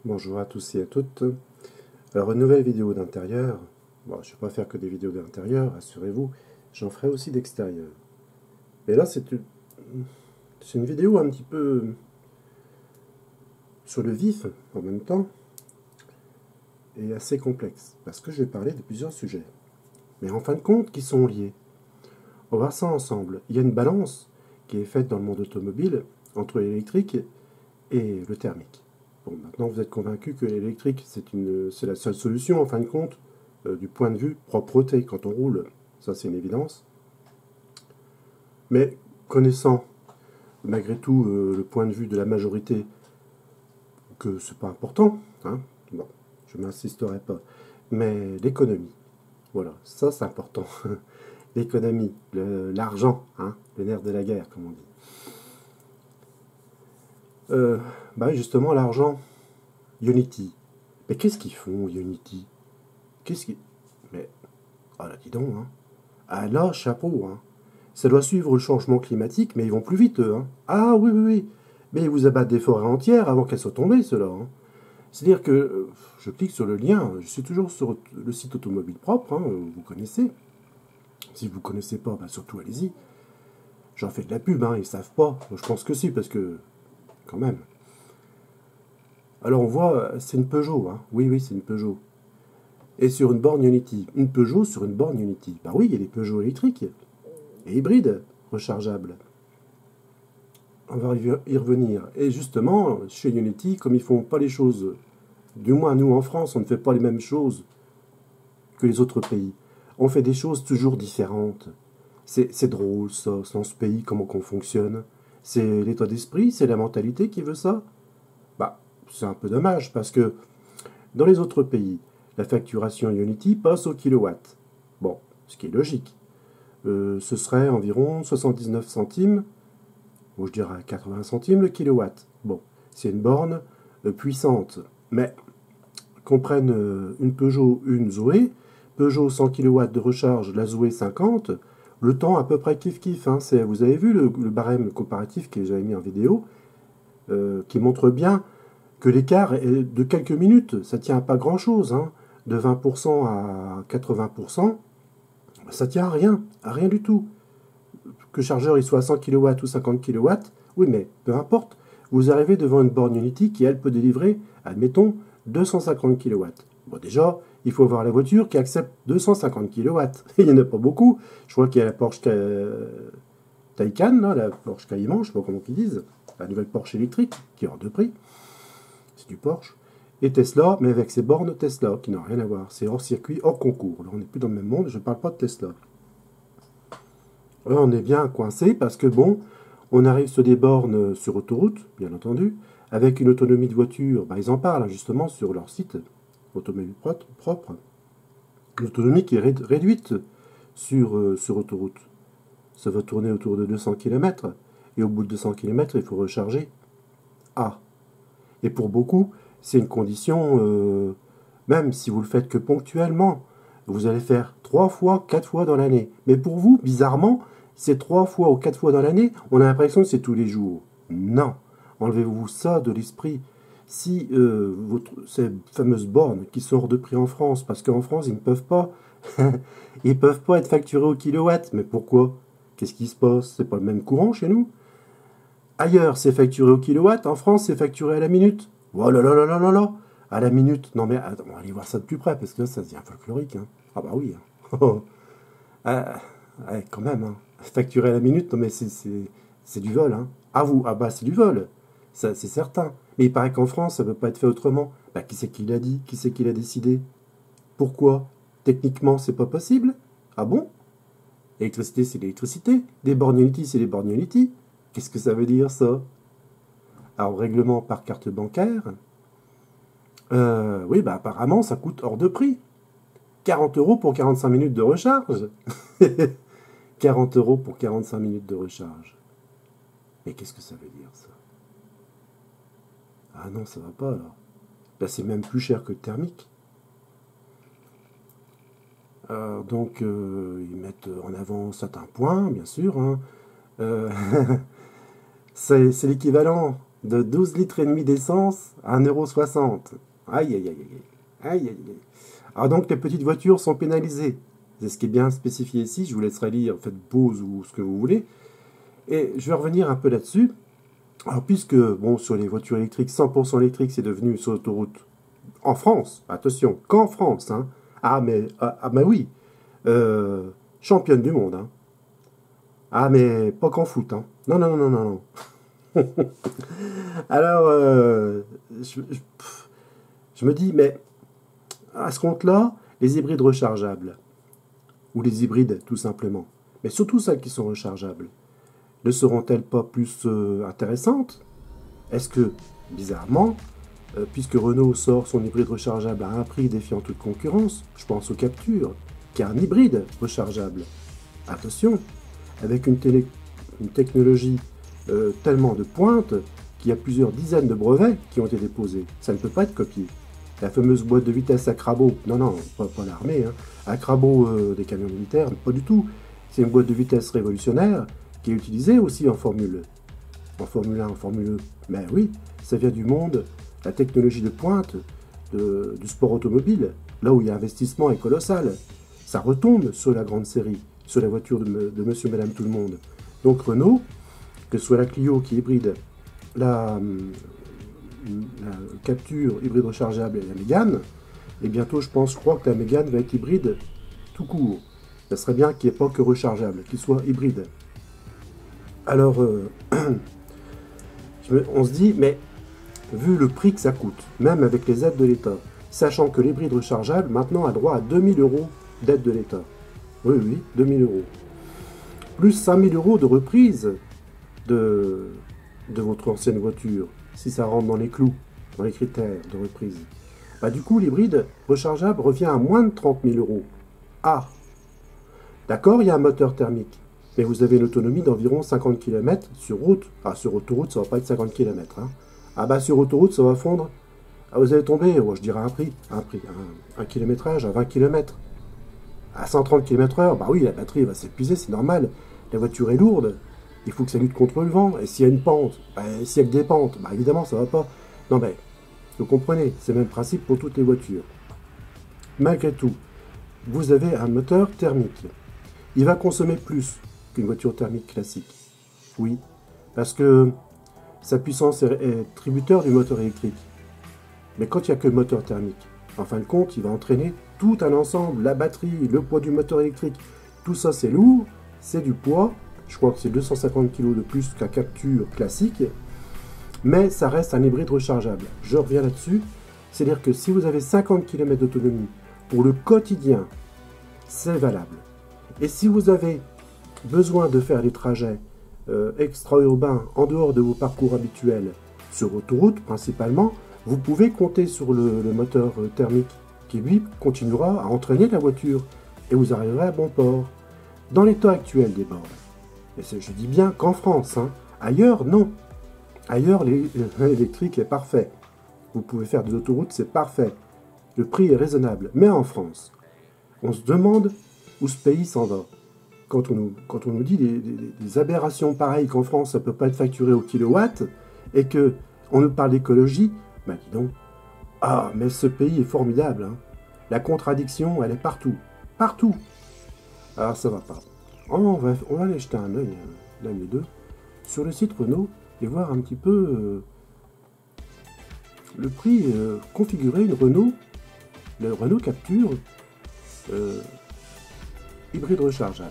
Bonjour à tous et à toutes. Alors, une nouvelle vidéo d'intérieur. Bon, je ne vais pas faire que des vidéos d'intérieur, rassurez-vous. J'en ferai aussi d'extérieur. Et là, c'est une vidéo un petit peu sur le vif en même temps et assez complexe. Parce que je vais parler de plusieurs sujets. Mais en fin de compte, qui sont liés. On va voir ça ensemble. Il y a une balance qui est faite dans le monde automobile entre l'électrique et le thermique. Bon, maintenant vous êtes convaincu que l'électrique, c'est la seule solution, en fin de compte, du point de vue propreté quand on roule. Ça, c'est une évidence. Mais connaissant, malgré tout, le point de vue de la majorité, que c'est pas important, hein, bon, je m'insisterai pas. Mais l'économie, voilà, ça c'est important. L'économie, l'argent, hein, le nerf de la guerre, comme on dit. Justement, l'argent, Unity. Mais qu'est-ce qu'ils font, Unity? Qu'est-ce qu'ils... Mais, ah là, dis donc, hein. Ah là, chapeau, hein. Ça doit suivre le changement climatique, mais ils vont plus vite, eux, hein. Ah oui, oui, oui. Mais ils vous abattent des forêts entières avant qu'elles soient tombées, ceux-là, hein. C'est-à-dire que je clique sur le lien, je suis toujours sur le site Automobile Propre, hein, vous connaissez. Si vous ne connaissez pas, surtout allez-y. J'en fais de la pub, hein, ils savent pas. Je pense que si, parce que, quand même. Alors on voit, c'est une Peugeot, hein. Oui, oui, c'est une Peugeot. Et sur une borne Unity. Une Peugeot sur une borne Unity. Bah oui, il y a des Peugeot électriques et hybrides rechargeables. On va y revenir. Et justement, chez Unity, comme ils font pas les choses, du moins nous en France, on ne fait pas les mêmes choses que les autres pays. On fait des choses toujours différentes. C'est drôle, ça, dans ce pays, comment qu'on fonctionne. C'est l'état d'esprit, c'est la mentalité qui veut ça. Bah, c'est un peu dommage, parce que dans les autres pays, la facturation Unity passe au kilowatt. Bon, ce qui est logique. Ce serait environ 79 centimes, ou je dirais 80 centimes le kilowatt. Bon, c'est une borne puissante. Mais qu'on prenne une Peugeot, une Zoé, Peugeot 100 kW de recharge, la Zoé 50, le temps à peu près kiff-kiff. Hein. Vous avez vu le barème comparatif que j'avais mis en vidéo, qui montre bien que l'écart est de quelques minutes. Ça tient à pas grand-chose. Hein. De 20% à 80%, ça tient à rien du tout. Que le chargeur il soit à 100 kW ou 50 kW, oui, mais peu importe. Vous arrivez devant une borne Unity qui, elle, peut délivrer, admettons, 250 kW. Bon, déjà, il faut avoir la voiture qui accepte 250 kW. Il n'y en a pas beaucoup. Je crois qu'il y a la Porsche Taycan, là, la Porsche Cayman, je ne sais pas comment ils disent, la nouvelle Porsche électrique, qui est hors de prix. C'est du Porsche. Et Tesla, mais avec ses bornes Tesla, qui n'ont rien à voir. C'est hors circuit, hors concours. Là, on n'est plus dans le même monde, je ne parle pas de Tesla. Là, on est bien coincé parce que, bon, on arrive sur des bornes sur autoroute, bien entendu, avec une autonomie de voiture. Ils en parlent, hein, justement, sur leur site, Automobile Propre. L'autonomie qui est réduite sur autoroute. Ça va tourner autour de 200 km. Et au bout de 200 km, il faut recharger. Ah. Et pour beaucoup, c'est une condition, même si vous le faites que ponctuellement, vous allez faire 3 fois, 4 fois dans l'année. Mais pour vous, bizarrement, c'est 3 fois ou 4 fois dans l'année, on a l'impression que c'est tous les jours. Non. Enlevez-vous ça de l'esprit. Si ces fameuses bornes qui sont hors de prix en France, parce qu'en France, ils ne peuvent pas, ils peuvent pas être facturés au kilowatt. Mais pourquoi? Qu'est-ce qui se passe? C'est pas le même courant chez nous? Ailleurs, c'est facturé au kilowatt. En France, c'est facturé à la minute. Oh là là là là là là. À la minute. Non mais attends, on va aller voir ça de plus près, parce que là, ça devient folklorique. Hein. Ah bah oui. Hein. Ouais, quand même. Hein. Facturé à la minute, non mais c'est du vol. Hein. Ah vous, ah bah c'est du vol. Ça, c'est certain. Mais il paraît qu'en France, ça ne peut pas être fait autrement. Bah qui c'est qui l'a dit? Qui c'est qui l'a décidé? Pourquoi? Techniquement, c'est pas possible? Ah bon? L'électricité, c'est l'électricité. Des bornes Unity, c'est des bornes Unity. Qu'est-ce que ça veut dire, ça? Alors, règlement par carte bancaire, oui, apparemment, ça coûte hors de prix. 40 € pour 45 minutes de recharge. 40 € pour 45 minutes de recharge. Mais qu'est-ce que ça veut dire, ça? Ah non, ça va pas, alors. Là, c'est même plus cher que le thermique. Donc, ils mettent en avant certains points, bien sûr. Hein. C'est l'équivalent de 12 litres et demi d'essence à 1,60 €. Aïe, aïe, aïe, aïe. Aïe, aïe, aïe. Alors donc, les petites voitures sont pénalisées. C'est ce qui est bien spécifié ici. Je vous laisserai lire, faites pause ou ce que vous voulez. Et je vais revenir un peu là-dessus. Alors, puisque, bon, sur les voitures électriques, 100% électriques, c'est devenu sur l'autoroute en France, attention, qu'en France, hein. Mais oui, championne du monde, hein. Ah, mais pas qu'en foot, hein. Non, non, non, non, non. Alors, je me dis, mais à ce compte-là, les hybrides rechargeables, ou les hybrides tout simplement, mais surtout celles qui sont rechargeables, ne seront-elles pas plus intéressantes? Est-ce que, bizarrement, puisque Renault sort son hybride rechargeable à un prix défiant toute concurrence, je pense au Captur, qui est un hybride rechargeable. Attention, avec une technologie tellement de pointe qu'il y a plusieurs dizaines de brevets qui ont été déposés. Ça ne peut pas être copié. La fameuse boîte de vitesse à crabot, non, non, pas l'armée, hein. À crabot des camions militaires, pas du tout. C'est une boîte de vitesse révolutionnaire qui est utilisée aussi en Formule 1, en Formule E. Mais oui, ça vient du monde, la technologie de pointe du sport automobile, là où il y a investissement est colossal. Ça retombe sur la grande série, sur la voiture de Monsieur, Madame, tout le monde. Donc Renault, que ce soit la Clio qui est hybride, la Capture hybride rechargeable et la Mégane, et bientôt je crois que la Mégane va être hybride tout court. Ça serait bien qu'il n'y ait pas que rechargeable, qu'il soit hybride. Alors, on se dit, mais vu le prix que ça coûte, même avec les aides de l'État, sachant que l'hybride rechargeable maintenant a droit à 2000 € d'aide de l'État. Oui, oui, 2000 €. Plus 5000 € de reprise de votre ancienne voiture, si ça rentre dans les clous, dans les critères de reprise. Bah, du coup, l'hybride rechargeable revient à moins de 30 000 €. Ah, d'accord, il y a un moteur thermique, mais vous avez une autonomie d'environ 50 km sur route. Ah, sur autoroute, ça va pas être 50 km. Hein. Ah bah, sur autoroute, ça va fondre. Ah, vous allez tomber, je dirais un kilométrage à 20 km. À 130 km/h, bah oui, la batterie va s'épuiser, c'est normal. La voiture est lourde, il faut que ça lutte contre le vent. Et s'il y a une pente, s'il y a que des pentes, bah évidemment, ça va pas. Non, mais, vous comprenez, c'est le même principe pour toutes les voitures. Malgré tout, vous avez un moteur thermique. Il va consommer plus qu'une voiture thermique classique. Oui, parce que sa puissance est tributaire du moteur électrique. Mais quand il n'y a que le moteur thermique, en fin de compte, il va entraîner tout un ensemble, la batterie, le poids du moteur électrique. Tout ça, c'est lourd, c'est du poids. Je crois que c'est 250 kg de plus qu'un Captur classique. Mais ça reste un hybride rechargeable. Je reviens là-dessus. C'est-à-dire que si vous avez 50 km d'autonomie pour le quotidien, c'est valable. Et si vous avez besoin de faire des trajets extra-urbains en dehors de vos parcours habituels, sur autoroute principalement, vous pouvez compter sur le moteur thermique qui, lui, continuera à entraîner la voiture et vous arriverez à bon port. Dans l'état actuel des bornes, et je dis bien qu'en France, hein, ailleurs, non. Ailleurs, l'électrique est parfait. Vous pouvez faire des autoroutes, c'est parfait. Le prix est raisonnable. Mais en France, on se demande où ce pays s'en va. Quand on nous dit des aberrations pareilles qu'en France, ça ne peut pas être facturé au kilowatt, et qu'on nous parle d'écologie, ben dis donc, ah, mais ce pays est formidable. Hein. La contradiction, elle est partout. Partout. Alors ça va pas. On va aller jeter un œil, l'un des deux, sur le site Renault et voir un petit peu le prix configuré une Renault, le Renault Captur hybride rechargeable.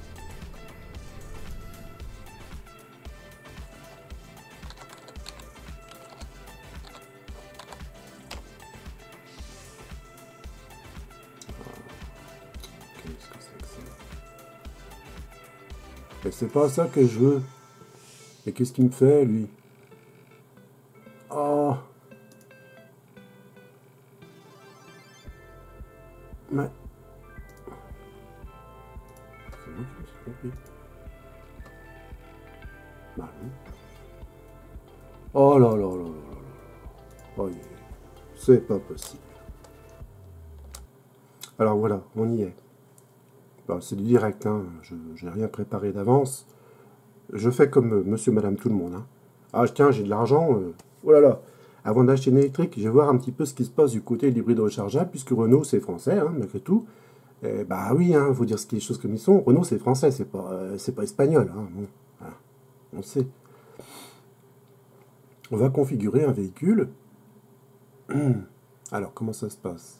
Qu'est-ce que c'est que ça? Mais c'est pas ça que je veux. Et qu'est-ce qu'il me fait, lui? Oh! Mais... c'est moi qui me suis trompé. Bah non. Oh là là là là là là. Oh, c'est pas possible. Alors voilà, on y est. Bah, c'est du direct, hein. Je n'ai rien préparé d'avance. Je fais comme monsieur, madame, tout le monde. Hein. Ah, tiens, j'ai de l'argent. Oh là là. Avant d'acheter une électrique, je vais voir un petit peu ce qui se passe du côté de l'hybride rechargeable, puisque Renault, c'est français, hein, malgré tout. Bah oui, il faut dire ce les choses comme ils sont. Renault, c'est français, c'est pas espagnol. Hein, bon, voilà, on sait. On va configurer un véhicule. Alors, comment ça se passe?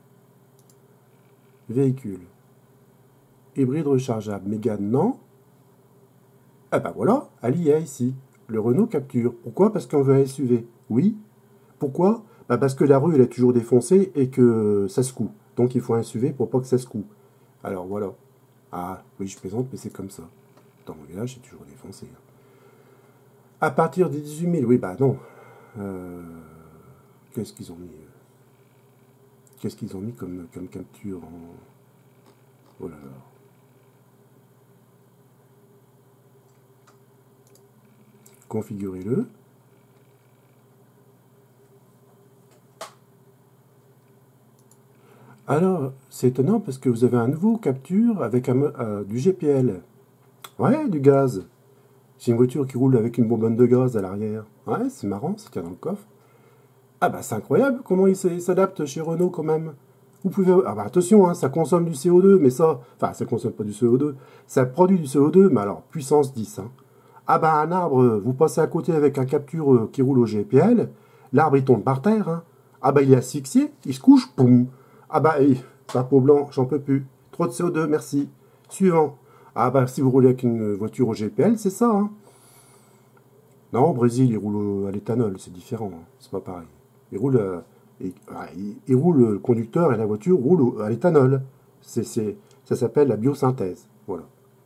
Véhicule. Hybride rechargeable. Mégane, non. Ah bah voilà, elle y est ici. Le Renault Capture. Pourquoi? Parce qu'on veut un SUV. Oui. Pourquoi? Bah parce que la rue, elle est toujours défoncée et que ça secoue. Donc il faut un SUV pour pas que ça secoue. Alors voilà. Ah, oui, je plaisante, mais c'est comme ça. Dans mon village, c'est toujours défoncé. À partir des 18 000, oui, bah non. Qu'est-ce qu'ils ont mis Qu'est-ce qu'ils ont mis comme capture en... Oh là là. Configurez-le. Alors, c'est étonnant parce que vous avez un nouveau capture avec du GPL. Ouais, du gaz. C'est une voiture qui roule avec une bonbonne de gaz à l'arrière. Ouais, c'est marrant, c'est qu'il y a dans le coffre. Ah bah c'est incroyable comment il s'adapte chez Renault quand même. Vous pouvez... Ah bah attention, hein, ça consomme du CO2, mais ça... Enfin, ça consomme pas du CO2. Ça produit du CO2, mais alors, puissance 10. Hein. Ah bah un arbre, vous passez à côté avec un capture qui roule au GPL, l'arbre il tombe par terre. Hein. Ah bah il est asphyxié, il se couche, poum. Ah bah, sa peau blanc, j'en peux plus. Trop de CO2, merci. Suivant. Ah bah si vous roulez avec une voiture au GPL, c'est ça. Hein. Non, au Brésil, il roule à l'éthanol, c'est différent. Hein. C'est pas pareil. Il roule, il roule, le conducteur et la voiture roulent à l'éthanol. Ça s'appelle la biosynthèse. Voilà.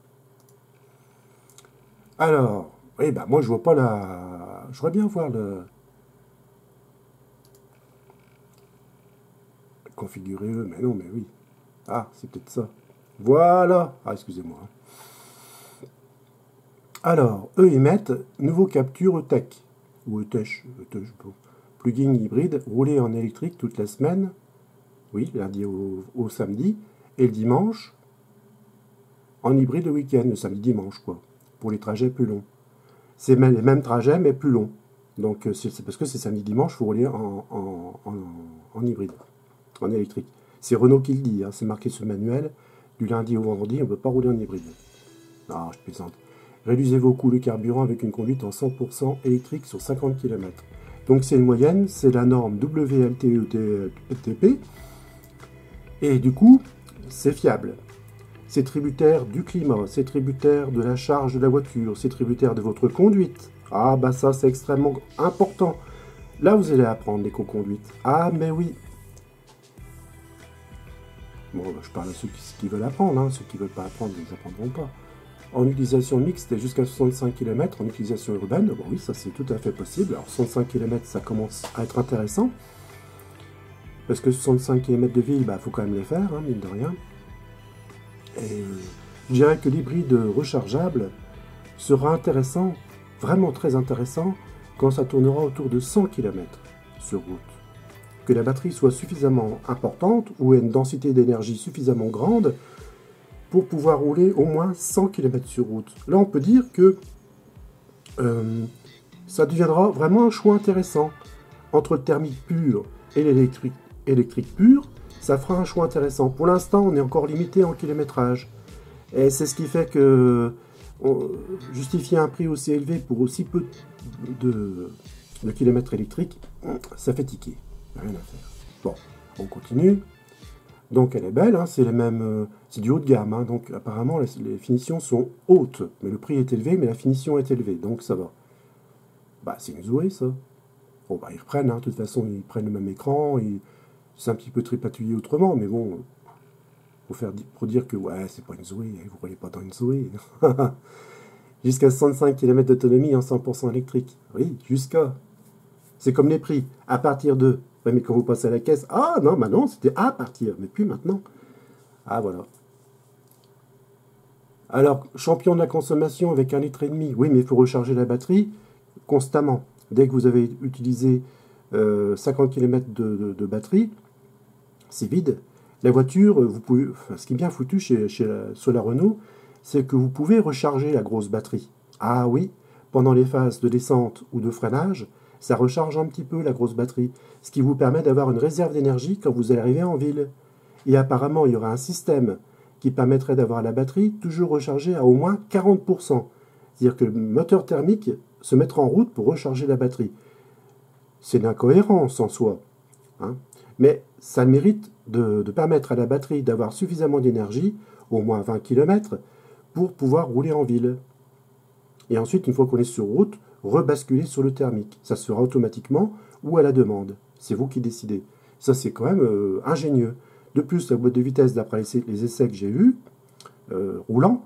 Alors, oui, bah moi je vois pas la... Je voudrais bien voir le... Configurer eux, mais non, mais oui. Ah, c'est peut-être ça. Voilà. Ah, excusez-moi. Alors, eux, ils mettent nouveau capture tech. Ou ETech, plugin hybride, roulé en électrique toute la semaine. Oui, lundi au samedi. Et le dimanche, en hybride le week-end, le samedi-dimanche, quoi. Pour les trajets plus longs. C'est les mêmes trajets, mais plus longs. Donc, c'est parce que c'est samedi-dimanche, il faut rouler en hybride, en électrique. C'est Renault qui le dit, hein, c'est marqué sur le manuel. Du lundi au vendredi, on ne peut pas rouler en hybride. Non, je plaisante. Réduisez vos coûts de carburant avec une conduite en 100% électrique sur 50 km. Donc c'est une moyenne, c'est la norme WLTP. Et du coup, c'est fiable. C'est tributaire du climat, c'est tributaire de la charge de la voiture, c'est tributaire de votre conduite. Ah bah ça c'est extrêmement important. Là vous allez apprendre l'éco-conduite. Ah mais oui. Bon, bah, je parle à ceux qui veulent apprendre, hein. Ceux qui ne veulent pas apprendre, ils n'apprendront pas. En utilisation mixte, jusqu'à 65 km. En utilisation urbaine, bon oui, ça c'est tout à fait possible. Alors 65 km, ça commence à être intéressant. Parce que 65 km de ville, bah faut quand même les faire, hein, mine de rien. Et je dirais que l'hybride rechargeable sera intéressant, vraiment très intéressant, quand ça tournera autour de 100 km sur route. Que la batterie soit suffisamment importante ou ait une densité d'énergie suffisamment grande pour pouvoir rouler au moins 100 km sur route. Là, on peut dire que ça deviendra vraiment un choix intéressant. Entre le thermique pur et l'électrique pur, ça fera un choix intéressant. Pour l'instant, on est encore limité en kilométrage. Et c'est ce qui fait que justifier un prix aussi élevé pour aussi peu de kilomètres électriques, ça fait tiquer. Rien à faire. Bon, on continue. Donc elle est belle, hein, c'est du haut de gamme, hein, donc apparemment les finitions sont hautes, mais le prix est élevé, mais la finition est élevée, donc ça va. Bah c'est une Zoé ça. Bon bah ils reprennent, hein, de toute façon ils prennent le même écran, c'est un petit peu tripatouillé autrement, mais bon, pour dire que ouais c'est pas une Zoé, vous voyez pas dans une Zoé. Jusqu'à 65 km d'autonomie en 100% électrique. Oui, jusqu'à. C'est comme les prix, à partir de... Ouais, mais quand vous passez à la caisse, ah non, bah non, c'était à partir, mais plus maintenant. Ah voilà. Alors, champion de la consommation avec 1,5 litre. Oui, mais il faut recharger la batterie constamment. Dès que vous avez utilisé 50 km de batterie, c'est vide. La voiture, vous pouvez, enfin, ce qui est bien foutu sur la Renault, c'est que vous pouvez recharger la grosse batterie. Ah oui, pendant les phases de descente ou de freinage, ça recharge un petit peu la grosse batterie, ce qui vous permet d'avoir une réserve d'énergie quand vous allez arriver en ville. Et apparemment, il y aura un système qui permettrait d'avoir la batterie toujours rechargée à au moins 40%. C'est-à-dire que le moteur thermique se mettra en route pour recharger la batterie. C'est une incohérence en soi, hein. Mais ça mérite de permettre à la batterie d'avoir suffisamment d'énergie, au moins 20 km, pour pouvoir rouler en ville. Et ensuite, une fois qu'on est sur route, rebasculer sur le thermique. Ça se fera automatiquement ou à la demande. C'est vous qui décidez. Ça, c'est quand même ingénieux. De plus, la boîte de vitesse, d'après les essais que j'ai eus, roulant,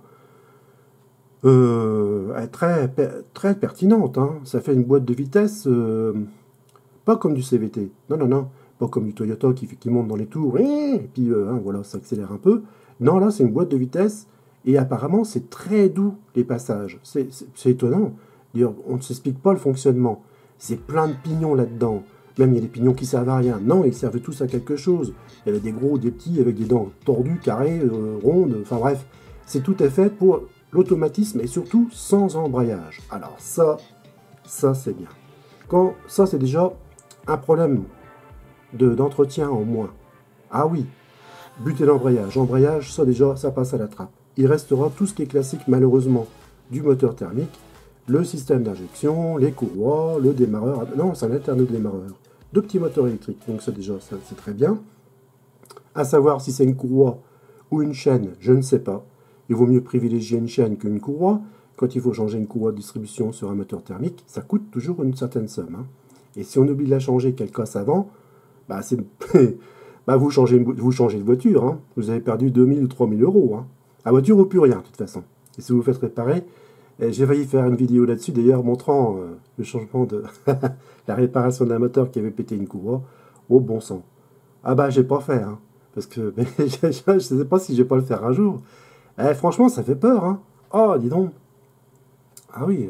est très pertinente, hein. Ça fait une boîte de vitesse, pas comme du CVT. Non, non, non. Pas comme du Toyota qui monte dans les tours, et puis hein, voilà, ça accélère un peu. Non, là, c'est une boîte de vitesse, et apparemment, c'est très doux, les passages. C'est étonnant. D'ailleurs, on ne s'explique pas le fonctionnement. C'est plein de pignons là-dedans. Même il y a des pignons qui servent à rien. Non, ils servent tous à quelque chose. Il y en a des gros, des petits, avec des dents tordues, carrées, rondes, enfin bref. C'est tout est fait pour l'automatisme, et surtout sans embrayage. Alors ça c'est bien. Ça, c'est déjà un problème d'entretien en moins. Ah oui, buter l'embrayage. Embrayage, ça déjà, ça passe à la trappe. Il restera tout ce qui est classique, malheureusement, du moteur thermique, le système d'injection, les courroies, le démarreur. Non, c'est un alterne-démarreur. Deux petits moteurs électriques, donc ça déjà, c'est très bien. À savoir si c'est une courroie ou une chaîne, je ne sais pas. Il vaut mieux privilégier une chaîne qu'une courroie. Quand il faut changer une courroie de distribution sur un moteur thermique, ça coûte toujours une certaine somme, hein. Et si on oublie de la changer qu'elle casse avant, bah, bah vous changez de voiture, hein. Vous avez perdu 2000 ou 3000 euros, hein. La voiture ou plus rien, de toute façon. Et si vous faites réparer, j'ai failli faire une vidéo là-dessus, d'ailleurs, montrant le changement de la réparation d'un moteur qui avait pété une courroie. Oh, bon sang. Ah bah, j'ai pas fait, hein. Parce que je ne sais pas si je vais pas le faire un jour. Franchement, ça fait peur, hein. Oh, dis donc. Ah oui.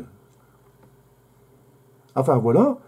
Enfin, voilà.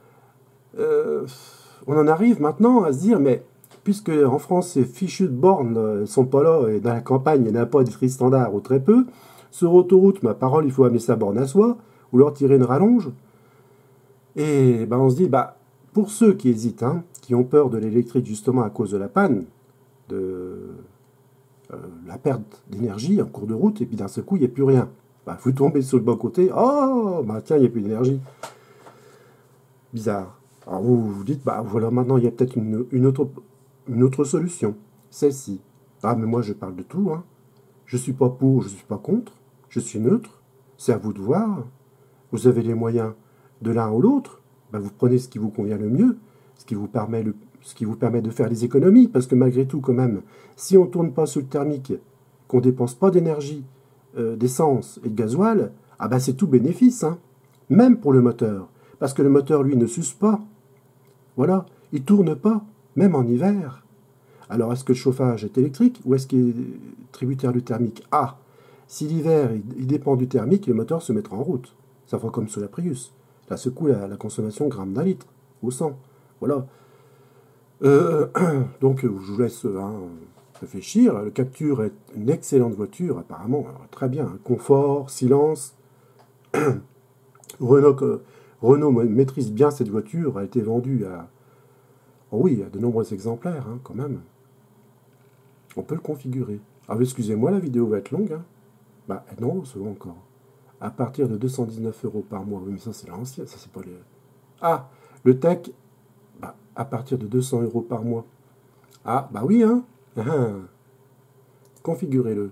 On en arrive maintenant à se dire, mais puisque en France, ces fichues de bornes ne sont pas là, et dans la campagne, il n'y en a pas de tri standard ou très peu, sur autoroute, ma parole, il faut amener sa borne à soi, ou leur tirer une rallonge. Et ben, on se dit, bah, pour ceux qui hésitent, hein, qui ont peur de l'électrique justement à cause de la panne, de la perte d'énergie en cours de route, et puis d'un seul coup, il n'y a plus rien. Bah, vous tombez sur le bon côté, oh, bah tiens, il n'y a plus d'énergie. Bizarre. Alors vous vous dites, bah voilà, maintenant il y a peut-être une autre solution. Celle-ci. Ah, mais moi je parle de tout, hein. Je ne suis pas pour, je ne suis pas contre. Je suis neutre. C'est à vous de voir. Vous avez les moyens de l'un ou l'autre. Bah, vous prenez ce qui vous convient le mieux, ce qui vous permet de faire des économies. Parce que malgré tout, quand même, si on ne tourne pas sur le thermique, qu'on ne dépense pas d'énergie, d'essence et de gasoil, ah bah c'est tout bénéfice, hein. Même pour le moteur. Parce que le moteur, lui, ne s'use pas. Voilà, il ne tourne pas, même en hiver. Alors, est-ce que le chauffage est électrique ou est-ce qu'il est tributaire du thermique? Ah, si l'hiver, il dépend du thermique, le moteur se mettra en route. Ça fera comme sur la Prius. Là, ce coup, la consommation grammes d'un litre au 100. Voilà. Donc, je vous laisse réfléchir. Le Captur est une excellente voiture, apparemment. Alors, très bien. Confort, silence. Renault maîtrise bien cette voiture, a été vendue à, oh oui, à de nombreux exemplaires, hein, quand même. On peut le configurer. Ah, excusez-moi, la vidéo va être longue, hein. Bah non, c'est bon encore. À partir de 219 € par mois. Oui, mais ça, c'est l'ancien, ça, c'est pas le... Ah, le Tech, bah, à partir de 200 € par mois. Ah, bah oui, hein. Configurez-le.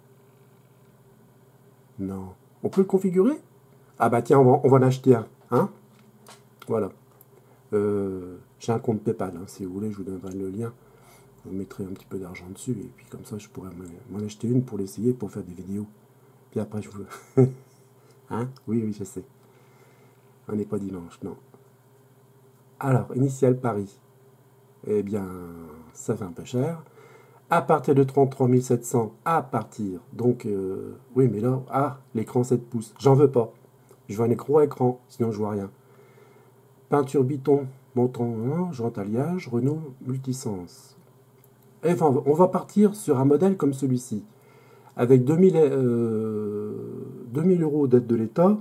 Non. On peut le configurer? Ah bah tiens, on va en acheter un, hein. Voilà. J'ai un compte PayPal, hein, si vous voulez, je vous donnerai le lien. Vous mettrez un petit peu d'argent dessus, et puis comme ça, je pourrais m'en acheter une pour l'essayer, pour faire des vidéos. Puis après, je vous... hein? Oui, oui, je sais. On n'est pas dimanche, non. Alors, initial Paris. Eh bien, ça fait un peu cher. À partir de 33 700, à partir. Donc, oui, mais là, ah, l'écran 7 pouces. J'en veux pas. Je veux un gros écran, sinon je vois rien. Peinture biton, montant 1, jante alliage, Renault multisens. Enfin, on va partir sur un modèle comme celui-ci. Avec 2000 € d'aide de l'État,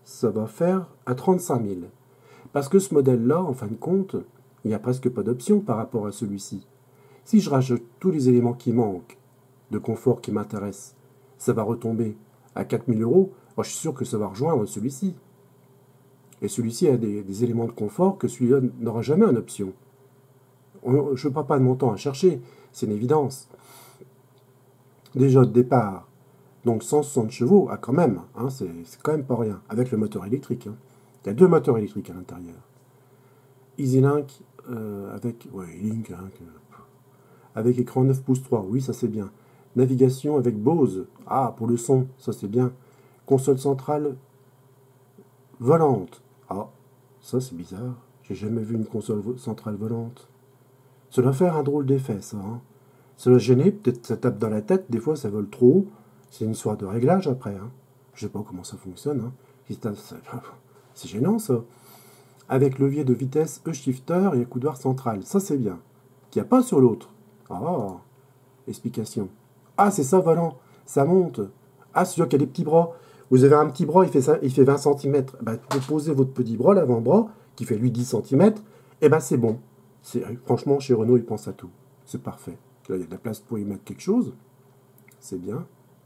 ça va faire à 35 000. Parce que ce modèle-là, en fin de compte, il n'y a presque pas d'option par rapport à celui-ci. Si je rajoute tous les éléments qui manquent, de confort qui m'intéressent, ça va retomber à 4 000 euros. Alors, je suis sûr que ça va rejoindre celui-ci. Et celui-ci a des éléments de confort que celui-là n'aura jamais en option. Je ne perds pas de mon temps à chercher, c'est une évidence. Déjà de départ, donc 160 chevaux, ah quand même, hein, c'est quand même pas rien, avec le moteur électrique. Hein. Il y a 2 moteurs électriques à l'intérieur. EasyLink avec, ouais, Link, hein, avec écran 9 pouces 3, oui ça c'est bien. Navigation avec Bose, ah pour le son, ça c'est bien. Console centrale volante, ah ça c'est bizarre, j'ai jamais vu une console centrale volante. Ça doit faire un drôle d'effet ça. Hein. Ça doit gêner, peut-être ça tape dans la tête, des fois ça vole trop haut. C'est une histoire de réglage après. Hein. Je sais pas comment ça fonctionne. Hein. C'est gênant ça. Avec levier de vitesse E-shifter et accoudoir central. Ça c'est bien. Qu'il n'y a pas sur l'autre. Ah, explication. Ah c'est ça volant. Ça monte. Ah celui-là qui a des petits bras. Vous avez un petit bras, il fait 20 cm. Ben, vous posez votre petit bras, l'avant-bras, qui fait lui 10 cm. Et ben c'est bon. Franchement, chez Renault, ils pensent à tout. C'est parfait. Là, il y a de la place pour y mettre quelque chose. C'est bien.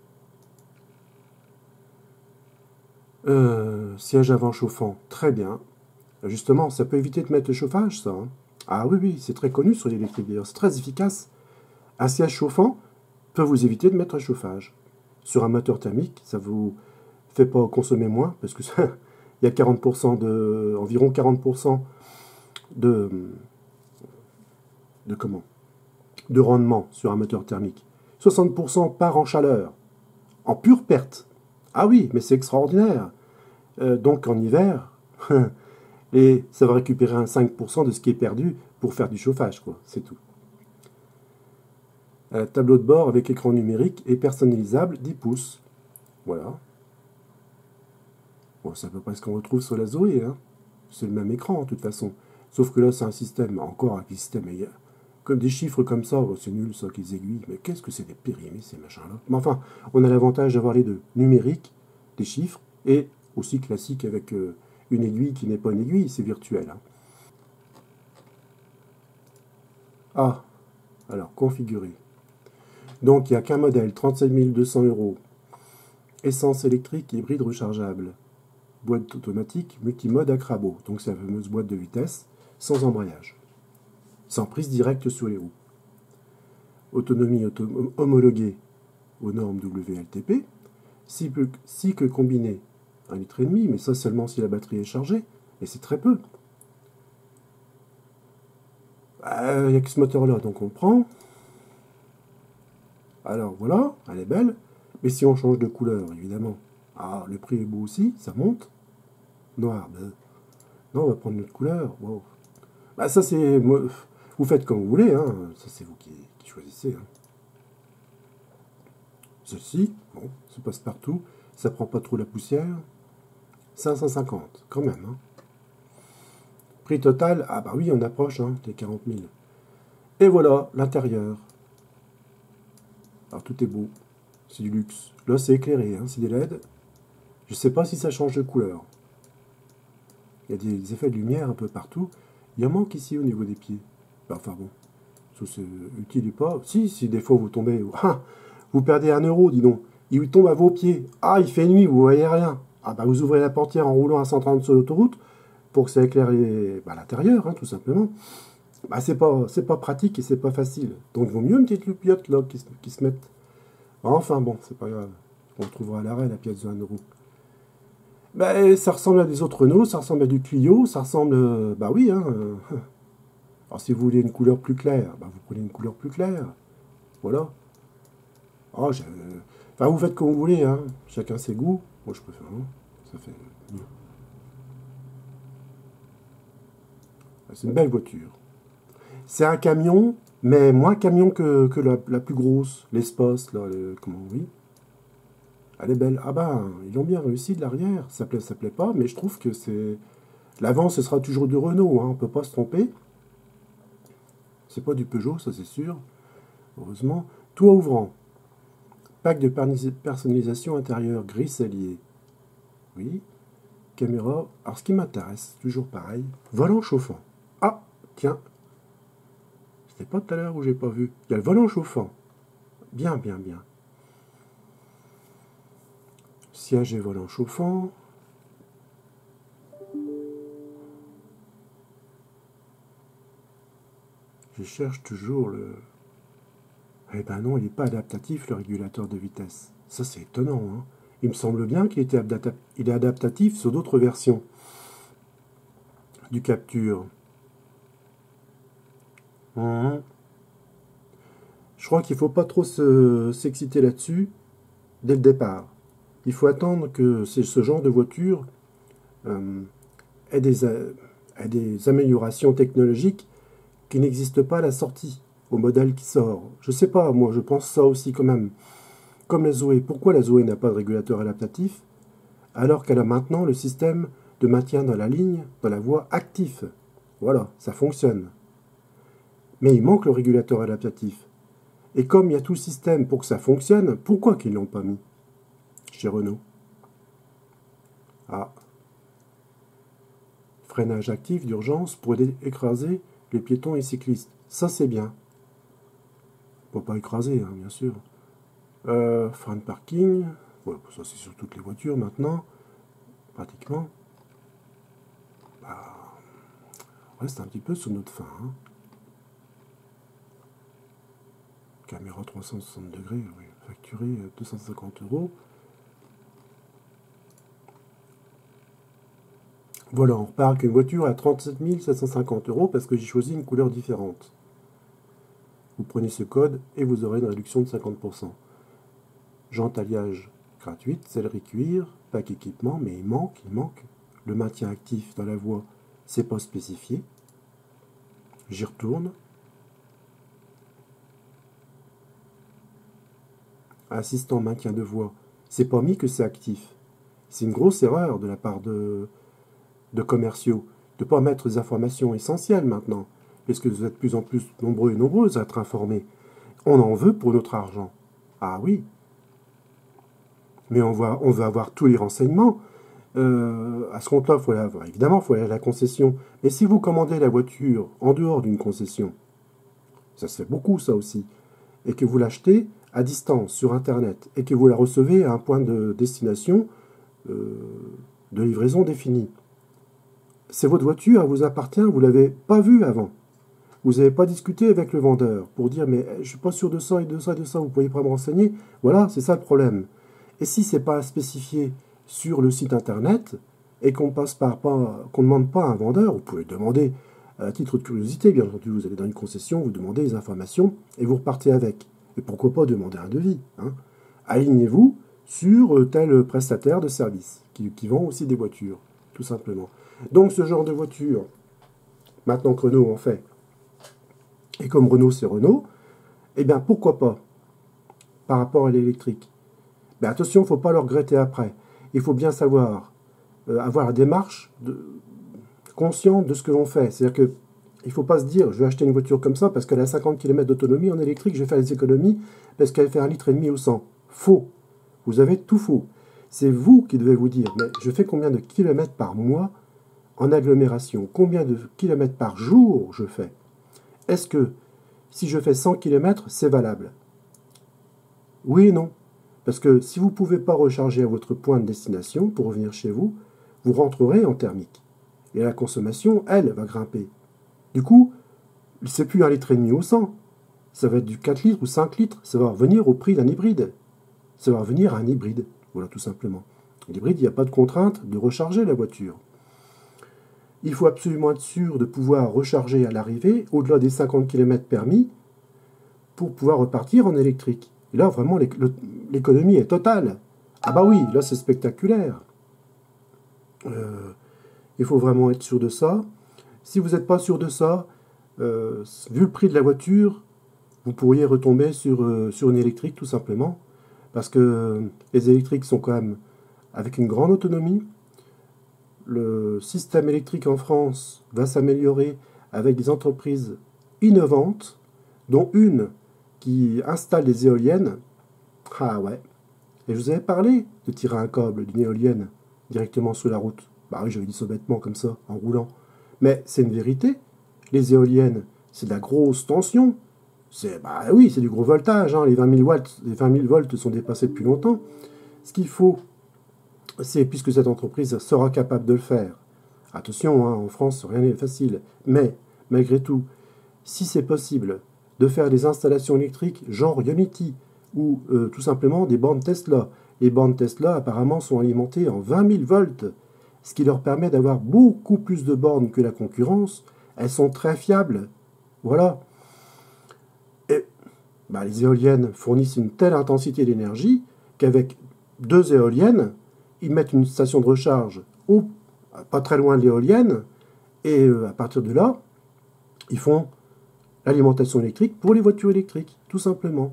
Siège avant chauffant. Très bien. Justement, ça peut éviter de mettre le chauffage, ça. Hein. Ah oui, oui, c'est très connu sur l'électrique d'ailleurs. C'est très efficace. Un siège chauffant peut vous éviter de mettre un chauffage. Sur un moteur thermique, ça vous fait pas consommer moins, parce que ça, il y a 40% environ 40% de rendement sur un moteur thermique. 60% part en chaleur, en pure perte. Ah oui, mais c'est extraordinaire. Donc en hiver, et ça va récupérer un 5% de ce qui est perdu pour faire du chauffage, quoi. C'est tout. Tableau de bord avec écran numérique et personnalisable 10 pouces. Voilà. Bon, c'est à peu près ce qu'on retrouve sur la Zoé. Hein. C'est le même écran, de toute façon. Sauf que là, c'est un système, encore un système. Comme des chiffres comme ça, oh, c'est nul ça, qu'ils aiguilles. Mais qu'est-ce que c'est des périmés, ces machins-là. Mais enfin, on a l'avantage d'avoir les deux. Numérique, des chiffres, et aussi classique avec une aiguille qui n'est pas une aiguille, c'est virtuel. Hein. Ah, alors, configurer. Donc, il n'y a qu'un modèle, 37 200 €. Essence électrique, hybride rechargeable. Boîte automatique, multimode à crabot. Donc, c'est la fameuse boîte de vitesse, sans embrayage. Sans prise directe sur les roues. Autonomie homologuée aux normes WLTP. Cycle combiné, 1,5 litre, mais ça seulement si la batterie est chargée, et c'est très peu. Il n'y a que ce moteur-là, donc on le prend. Alors voilà, elle est belle, mais si on change de couleur, évidemment, ah, le prix est beau aussi, ça monte. Noir, ben, non, on va prendre notre couleur. Wow. Bah, ça c'est... Vous faites comme vous voulez, hein. Ça c'est vous qui choisissez. Hein. Celle-ci, bon, ça passe partout, ça prend pas trop la poussière. 550, quand même. Hein. Prix total, ah bah oui, on approche hein, des 40 000. Et voilà, l'intérieur. Alors tout est beau, c'est du luxe. Là c'est éclairé, hein, c'est des LED. Je sais pas si ça change de couleur. Il y a des effets de lumière un peu partout. Il y en manque ici au niveau des pieds. Enfin bon, ça c'est utile ou pas. Si des fois vous tombez, vous perdez 1 euro, dis donc. Il tombe à vos pieds. Ah, il fait nuit, vous voyez rien. Ah bah vous ouvrez la portière en roulant à 130 sur l'autoroute pour que ça éclaire l'intérieur, hein, tout simplement. Bah c'est pas pratique et c'est pas facile. Donc il vaut mieux une petite loupiote là qui se mette. Enfin bon, c'est pas grave. On trouvera à l'arrêt la pièce de 1 euro. Bah, ça ressemble à des autres Renault, ça ressemble à du Clio, ça ressemble... bah oui, hein. Alors si vous voulez une couleur plus claire, bah, vous prenez une couleur plus claire. Voilà. Oh, enfin, vous faites comme vous voulez, hein. Chacun ses goûts. Moi, je préfère, hein. Ça fait mieux. C'est une belle voiture. C'est un camion, mais moins camion que la plus grosse, l'espace, là, comment on dit. Elle est belle. Ah ben, ils ont bien réussi de l'arrière. Ça plaît pas, mais je trouve que c'est... L'avant, ce sera toujours du Renault, hein. On peut pas se tromper. C'est pas du Peugeot, ça c'est sûr. Heureusement. Toit ouvrant. Pack de personnalisation intérieure gris salier. Oui. caméra. Alors, ce qui m'intéresse, toujours pareil, volant chauffant. Ah, tiens, c'était pas tout à l'heure où j'ai pas vu. Il y a le volant chauffant. Bien, bien, bien. Siège et volant chauffant. Je cherche toujours le... Eh ben non, il n'est pas adaptatif, le régulateur de vitesse. Ça, c'est étonnant, hein. Il me semble bien qu'il est adaptatif sur d'autres versions du Capture. Je crois qu'il ne faut pas trop s'exciter là-dessus dès le départ. Il faut attendre que ce genre de voiture ait des améliorations technologiques qui n'existent pas à la sortie, au modèle qui sort. Je sais pas, moi je pense ça aussi quand même. Comme la Zoé. Pourquoi la Zoé n'a pas de régulateur adaptatif alors qu'elle a maintenant le système de maintien dans la ligne, dans la voie actif? Voilà, ça fonctionne. Mais il manque le régulateur adaptatif. Et comme il y a tout le système pour que ça fonctionne, pourquoi qu'ils ne l'ont pas mis chez Renault? Ah. Freinage actif d'urgence pour écraser les piétons et cyclistes. Ça, c'est bien. Pour pas écraser, hein, bien sûr. Frein de parking. Ouais, ça, c'est sur toutes les voitures maintenant. Pratiquement. Bah, on reste un petit peu sous notre fin. Hein. Caméra 360 degrés, oui. Facturé 250 €. Voilà, on repart avec une voiture à 37 750 € parce que j'ai choisi une couleur différente. Vous prenez ce code et vous aurez une réduction de 50%. Jante alliage gratuite, sellerie cuir, pack équipement, mais il manque. Le maintien actif dans la voie, c'est pas spécifié. J'y retourne. Assistant maintien de voie, c'est pas mis que c'est actif. C'est une grosse erreur de la part de commerciaux de ne pas mettre des informations essentielles maintenant, puisque vous êtes de plus en plus nombreux et nombreuses à être informés. On en veut pour notre argent. Ah oui. Mais on veut avoir tous les renseignements. À ce compte-là, évidemment, il faut aller à la concession. Mais si vous commandez la voiture en dehors d'une concession, ça se fait beaucoup ça aussi, et que vous l'achetez à distance sur Internet, et que vous la recevez à un point de destination de livraison définie, c'est votre voiture, elle vous appartient, vous ne l'avez pas vue avant. Vous n'avez pas discuté avec le vendeur pour dire « mais je ne suis pas sûr de ça et de ça et de ça, vous ne pourriez pas me renseigner ?» Voilà, c'est ça le problème. Et si ce n'est pas spécifié sur le site internet et qu'on ne demande pas à un vendeur, vous pouvez demander à titre de curiosité, bien entendu, vous allez dans une concession, vous demandez les informations et vous repartez avec. Et pourquoi pas demander un devis, hein. Alignez-vous sur tel prestataire de service qui vend aussi des voitures, tout simplement. Donc ce genre de voiture, maintenant que Renault en fait, et comme Renault c'est Renault, eh bien pourquoi pas, par rapport à l'électrique. Mais attention, il ne faut pas le regretter après. Il faut bien savoir, avoir la démarche consciente de ce que l'on fait. C'est-à-dire qu'il ne faut pas se dire, je vais acheter une voiture comme ça parce qu'elle a 50 km d'autonomie en électrique, je vais faire des économies parce qu'elle fait 1,5 litre au 100. Faux. Vous avez tout faux. C'est vous qui devez vous dire, mais je fais combien de kilomètres par mois en agglomération? Combien de kilomètres par jour je fais? Est-ce que si je fais 100 km, c'est valable? Oui et non. Parce que si vous ne pouvez pas recharger à votre point de destination pour revenir chez vous, vous rentrerez en thermique. Et la consommation, elle, va grimper. Du coup, c'est plus 1,5 litre au 100. Ça va être du 4 litres ou 5 litres. Ça va revenir au prix d'un hybride. Ça va revenir à un hybride. Voilà, tout simplement. L'hybride, il n'y a pas de contrainte de recharger la voiture. Il faut absolument être sûr de pouvoir recharger à l'arrivée, au-delà des 50 km permis, pour pouvoir repartir en électrique. Et là, vraiment, l'économie est totale. Ah bah oui, là, c'est spectaculaire. Il faut vraiment être sûr de ça. Si vous n'êtes pas sûr de ça, vu le prix de la voiture, vous pourriez retomber sur une électrique, tout simplement. Parce que les électriques sont quand même avec une grande autonomie. Le système électrique en France va s'améliorer avec des entreprises innovantes, dont une qui installe des éoliennes. Ah ouais. Et je vous avais parlé de tirer un câble d'une éolienne directement sous la route. Bah oui, j'avais dit ça bêtement comme ça, en roulant. Mais c'est une vérité. Les éoliennes, c'est de la grosse tension. Bah oui, c'est du gros voltage. Hein. Les 20 000 volts sont dépassés depuis longtemps. Ce qu'il faut, c'est, puisque cette entreprise sera capable de le faire, attention, hein, en France, rien n'est facile, mais malgré tout, si c'est possible de faire des installations électriques genre Ionity, ou tout simplement des bornes Tesla. Les bornes Tesla, apparemment, sont alimentées en 20 000 volts, ce qui leur permet d'avoir beaucoup plus de bornes que la concurrence. Elles sont très fiables. Voilà. Et bah, les éoliennes fournissent une telle intensité d'énergie qu'avec 2 éoliennes, ils mettent une station de recharge pas très loin de l'éolienne, et à partir de là, ils font l'alimentation électrique pour les voitures électriques, tout simplement.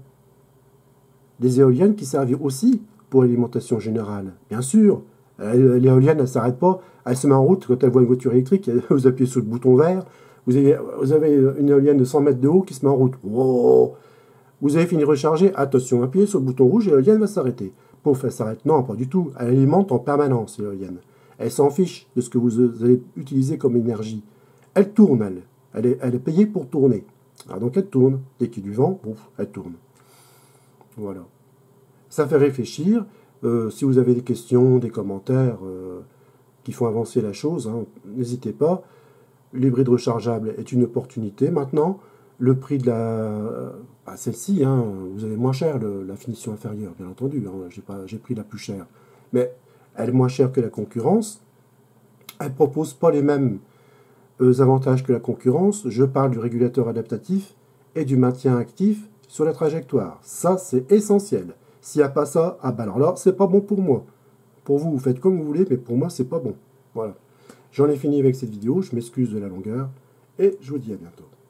Des éoliennes qui servent aussi pour l'alimentation générale. Bien sûr, l'éolienne, elle ne s'arrête pas, elle se met en route quand elle voit une voiture électrique, vous appuyez sur le bouton vert, vous avez une éolienne de 100 mètres de haut qui se met en route. Wow. Vous avez fini de recharger, attention, appuyez sur le bouton rouge et l'éolienne va s'arrêter. Pouf, elle s'arrête. Non, pas du tout. Elle alimente en permanence, l'éolienne. Elle s'en fiche de ce que vous allez utiliser comme énergie. Elle tourne, elle. Elle est payée pour tourner. Alors donc elle tourne. Dès qu'il y a du vent, pouf, elle tourne. Voilà. Ça fait réfléchir. Si vous avez des questions, des commentaires qui font avancer la chose, hein, n'hésitez pas. L'hybride rechargeable est une opportunité. Maintenant, le prix de celle-ci, hein, vous avez moins cher, la finition inférieure, bien entendu. Hein, j'ai pris la plus chère. Mais elle est moins chère que la concurrence. Elle ne propose pas les mêmes avantages que la concurrence. Je parle du régulateur adaptatif et du maintien actif sur la trajectoire. Ça, c'est essentiel. S'il n'y a pas ça, ah ben alors là, c'est pas bon pour moi. Pour vous, vous faites comme vous voulez, mais pour moi, c'est pas bon. Voilà. J'en ai fini avec cette vidéo. Je m'excuse de la longueur et je vous dis à bientôt.